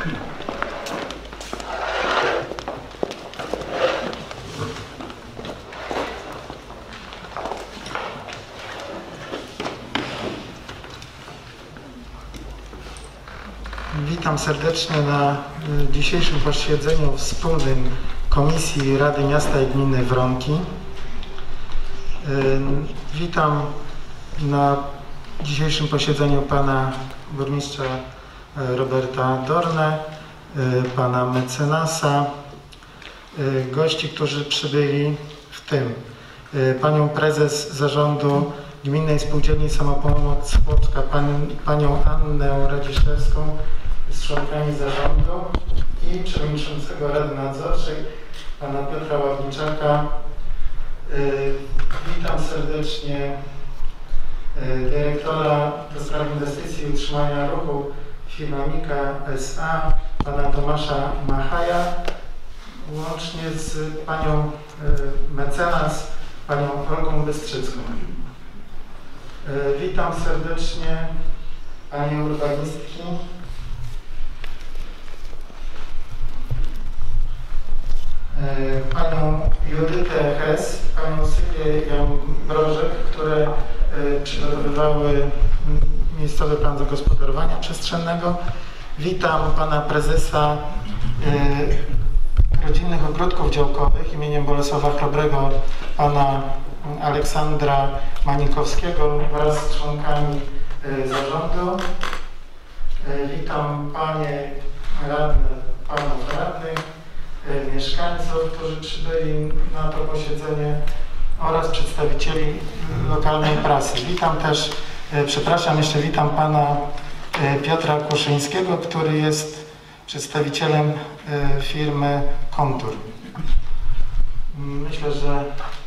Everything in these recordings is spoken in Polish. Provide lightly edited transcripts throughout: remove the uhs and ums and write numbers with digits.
Witam serdecznie na dzisiejszym posiedzeniu wspólnym Komisji Rady Miasta i Gminy Wronki. Witam na dzisiejszym posiedzeniu pana burmistrza Roberta Dornę, pana mecenasa, gości, którzy przybyli, w tym panią prezes zarządu Gminnej Spółdzielni Samopomoc Chłopska, panią Annę Radziszewską z członkami zarządu i przewodniczącego Rady Nadzorczej, pana Piotra Ławniczaka. Witam serdecznie dyrektora do spraw inwestycji i utrzymania ruchu firmy Mika S.A., pana Tomasza Machaja, łącznie z panią mecenas, panią Olgą Bystrzycką. Witam serdecznie panie urbanistki, panią Judytę Hes, panią Sylwię Jambrożek, które przygotowywały miejscowy plan zagospodarowania przestrzennego. Witam pana prezesa Rodzinnych Ogródków Działkowych imieniem Bolesława Chrobrego, pana Aleksandra Manikowskiego wraz z członkami zarządu. Witam panie radne, panów radnych, mieszkańców, którzy przybyli na to posiedzenie oraz przedstawicieli lokalnej prasy. Witam też, witam pana Piotra Kuszyńskiego, który jest przedstawicielem firmy Kontur. Myślę, że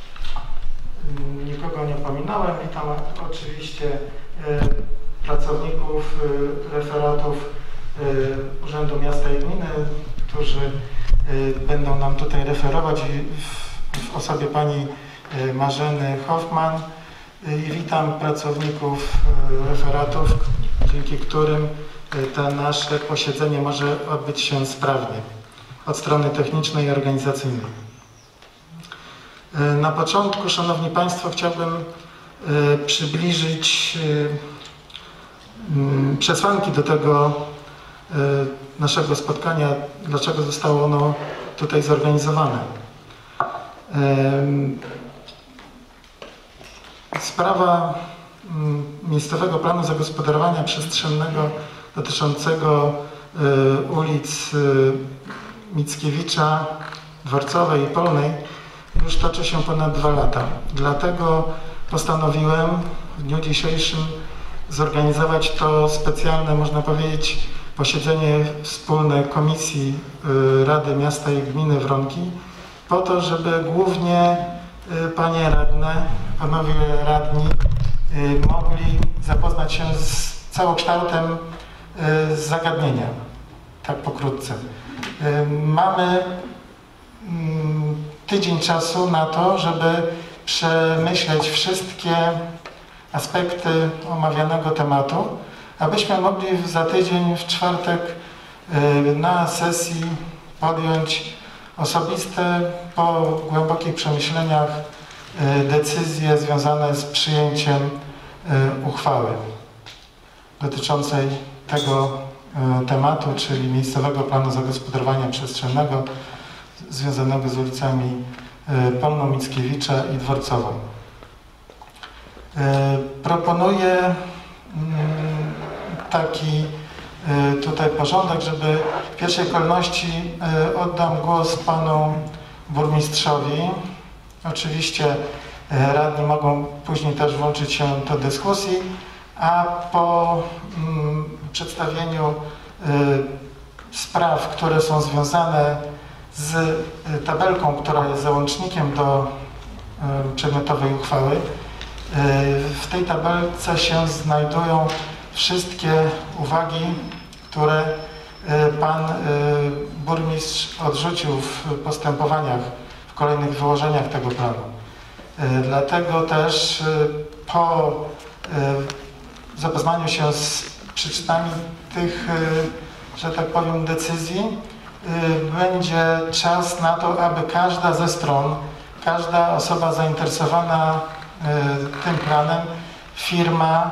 nikogo nie pominąłem. Witam oczywiście pracowników, referatów Urzędu Miasta i Gminy, którzy będą nam tutaj referować w osobie pani Marzeny Hoffman, i witam pracowników referatów, dzięki którym to nasze posiedzenie może odbyć się sprawnie od strony technicznej i organizacyjnej. Na początku, szanowni państwo, chciałbym przybliżyć przesłanki do tego naszego spotkania, dlaczego zostało ono tutaj zorganizowane. Sprawa miejscowego planu zagospodarowania przestrzennego dotyczącego ulic Mickiewicza, Dworcowej i Polnej już toczy się ponad 2 lata. Dlatego postanowiłem w dniu dzisiejszym zorganizować to specjalne, można powiedzieć, posiedzenie wspólne Komisji Rady Miasta i Gminy Wronki, po to, żeby głównie panie radne, panowie radni mogli zapoznać się z całokształtem zagadnienia, tak pokrótce. Mamy tydzień czasu na to, żeby przemyśleć wszystkie aspekty omawianego tematu, abyśmy mogli za tydzień, w czwartek, na sesji podjąć osobiste, po głębokich przemyśleniach, decyzje związane z przyjęciem uchwały dotyczącej tego tematu, czyli miejscowego planu zagospodarowania przestrzennego związanego z ulicami Polną, Mickiewicza i Dworcową. Proponuję taki tutaj porządek, żeby w pierwszej kolejności oddam głos panu burmistrzowi. Oczywiście radni mogą później też włączyć się do dyskusji, a po przedstawieniu spraw, które są związane z tabelką, która jest załącznikiem do przedmiotowej uchwały, w tej tabelce się znajdują wszystkie uwagi, które pan burmistrz odrzucił w postępowaniach, w kolejnych wyłożeniach tego planu. Dlatego też po zapoznaniu się z przyczynami tych że tak powiem, decyzji, będzie czas na to, aby każda ze stron, każda osoba zainteresowana tym planem, firma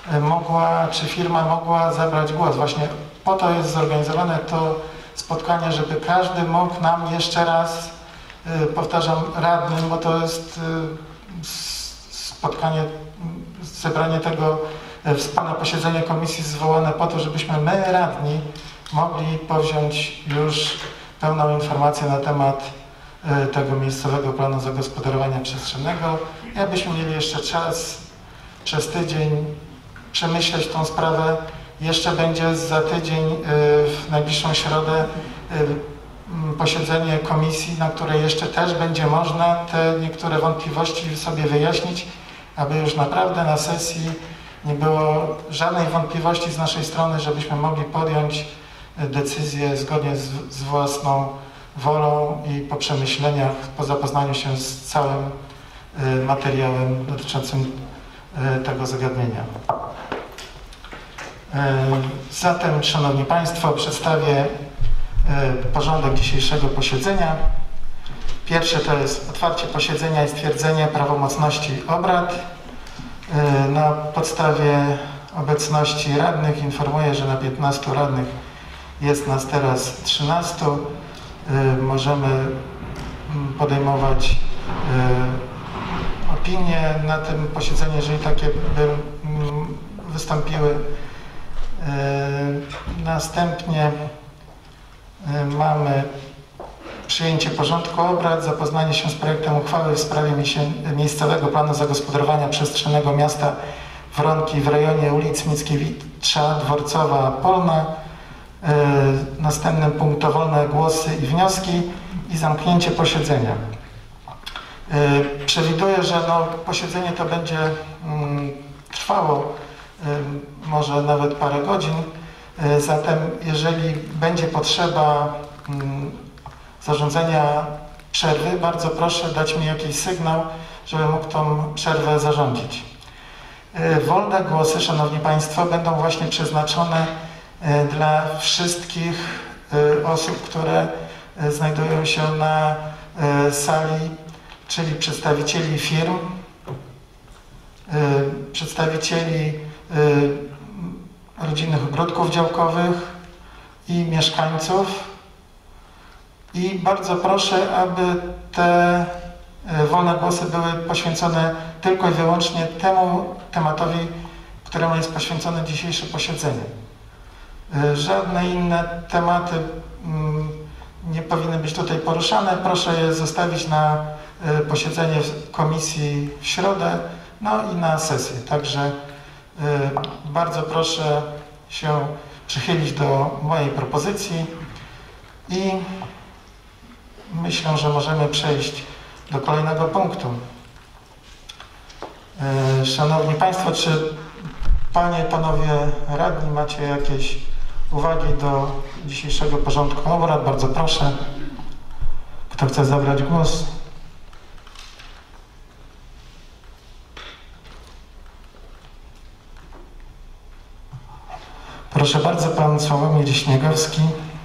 mogła zabrać głos. Właśnie po to jest zorganizowane to spotkanie, żeby każdy mógł nam jeszcze raz, powtarzam, radnym, bo to jest spotkanie, zebranie tego wspólne posiedzenie komisji zwołane po to, żebyśmy my, radni, mogli powziąć już pełną informację na temat tego miejscowego planu zagospodarowania przestrzennego i abyśmy mieli jeszcze czas przez tydzień przemyśleć tą sprawę. Jeszcze będzie za tydzień, w najbliższą środę, posiedzenie komisji, na której jeszcze też będzie można te niektóre wątpliwości sobie wyjaśnić, aby już naprawdę na sesji nie było żadnej wątpliwości z naszej strony, żebyśmy mogli podjąć decyzję zgodnie z własną wolą i po przemyśleniach, po zapoznaniu się z całym materiałem dotyczącym tego zagadnienia. Zatem, Szanowni Państwo, przedstawię porządek dzisiejszego posiedzenia. Pierwsze to jest otwarcie posiedzenia i stwierdzenie prawomocności obrad. Na podstawie obecności radnych informuję, że na 15 radnych jest nas teraz 13. Możemy podejmować opinie na tym posiedzeniu, jeżeli takie by wystąpiły. Następnie mamy przyjęcie porządku obrad, zapoznanie się z projektem uchwały w sprawie miejscowego planu zagospodarowania przestrzennego miasta Wronki w rejonie ulic Mickiewicza, Dworcowa, Polna. Następnym punkt to wolne głosy i wnioski i zamknięcie posiedzenia. Przewiduję, że posiedzenie to będzie trwało może nawet parę godzin, zatem jeżeli będzie potrzeba zarządzenia przerwy, bardzo proszę dać mi jakiś sygnał, żebym mógł tą przerwę zarządzić. Wolne głosy, Szanowni Państwo, będą właśnie przeznaczone dla wszystkich osób, które znajdują się na sali, czyli przedstawicieli firm, przedstawicieli rodzinnych ogródków działkowych i mieszkańców. I bardzo proszę, aby te wolne głosy były poświęcone tylko i wyłącznie temu tematowi, któremu jest poświęcone dzisiejsze posiedzenie. Żadne inne tematy nie powinny być tutaj poruszane. Proszę je zostawić na posiedzenie komisji w środę, i na sesję. Także bardzo proszę się przychylić do mojej propozycji i myślę, że możemy przejść do kolejnego punktu. Szanowni Państwo, czy Panie, Panowie Radni macie jakieś uwagi do dzisiejszego porządku obrad? Bardzo proszę. Kto chce zabrać głos? Proszę bardzo, Pan Sławomir Śniegowski.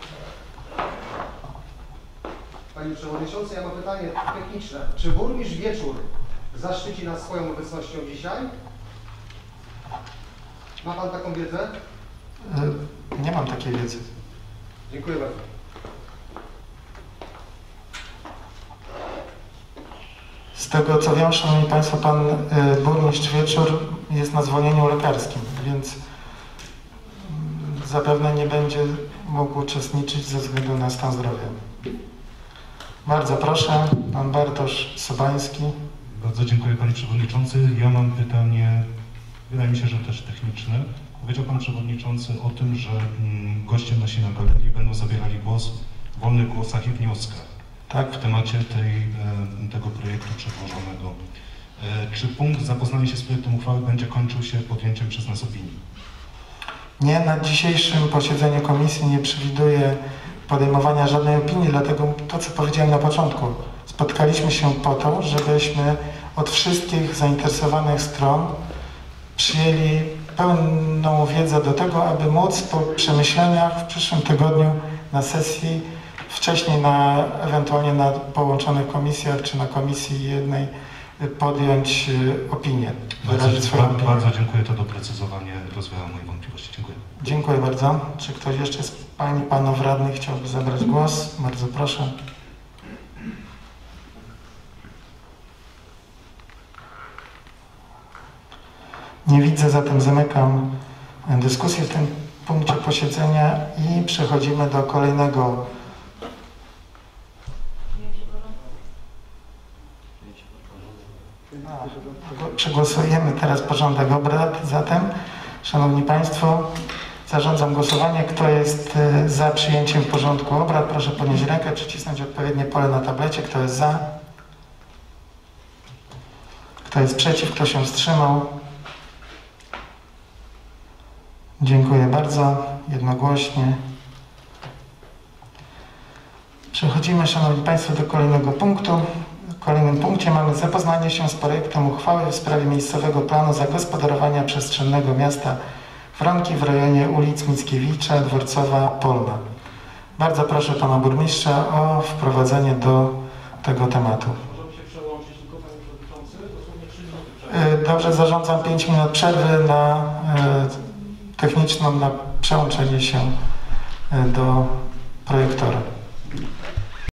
Panie Przewodniczący, ja mam pytanie techniczne. Czy burmistrz Wieczór zaszczyci nas swoją obecnością dzisiaj? Ma Pan taką wiedzę? Nie mam takiej wiedzy. Dziękuję bardzo. Z tego co wiem, Szanowni Państwo, Pan burmistrz Wieczór jest na zwolnieniu lekarskim, więc zapewne nie będzie mógł uczestniczyć ze względu na stan zdrowia. Bardzo proszę, Pan Bartosz Sobański. Bardzo dziękuję, Panie Przewodniczący. Ja mam pytanie, wydaje mi się, że też techniczne. Powiedział Pan Przewodniczący o tym, że goście nasi na galerii będą zabierali głos w wolnych głosach i wnioskach. Tak. W temacie tego projektu przedłożonego. Czy punkt zapoznanie się z projektem uchwały będzie kończył się podjęciem przez nas opinii? Nie, na dzisiejszym posiedzeniu komisji nie przewiduje podejmowania żadnej opinii, dlatego to, co powiedziałem na początku, spotkaliśmy się po to, żebyśmy od wszystkich zainteresowanych stron przyjęli pełną wiedzę do tego, aby móc po przemyśleniach w przyszłym tygodniu na sesji, wcześniej ewentualnie na połączonych komisjach czy na komisji jednej podjąć opinię, wyrazić swoją opinię. Bardzo dziękuję, to doprecyzowanie rozwiało moje wątpliwości. Dziękuję. Dziękuję bardzo. Czy ktoś jeszcze z Pań i Panów Radnych chciałby zabrać głos? Bardzo proszę. Nie widzę, zatem zamykam dyskusję w tym punkcie posiedzenia i przechodzimy do kolejnego. Przegłosujemy teraz porządek obrad. Zatem, Szanowni Państwo, zarządzam głosowanie. Kto jest za przyjęciem porządku obrad? Proszę podnieść rękę, przycisnąć odpowiednie pole na tablecie. Kto jest za? Kto jest przeciw? Kto się wstrzymał? Dziękuję bardzo. Jednogłośnie. Przechodzimy, Szanowni Państwo, do kolejnego punktu. W kolejnym punkcie mamy zapoznanie się z projektem uchwały w sprawie miejscowego planu zagospodarowania przestrzennego miasta Wronki w rejonie ulic Mickiewicza, Dworcowa, Polna. Bardzo proszę Pana Burmistrza o wprowadzenie do tego tematu. Możemy się przełączyć tylko, Panie Przewodniczący? Dosłownie 3 minuty przerwy. Dobrze, zarządzam 5 minut przerwy na techniczną, na przełączenie się do projektora.